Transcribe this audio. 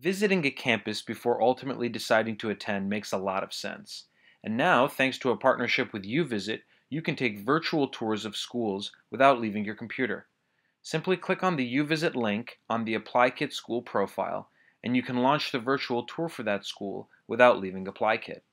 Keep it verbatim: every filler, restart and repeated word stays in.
Visiting a campus before ultimately deciding to attend makes a lot of sense. And now, thanks to a partnership with YouVisit, you can take virtual tours of schools without leaving your computer. Simply click on the YouVisit link on the ApplyKit school profile, and you can launch the virtual tour for that school without leaving ApplyKit.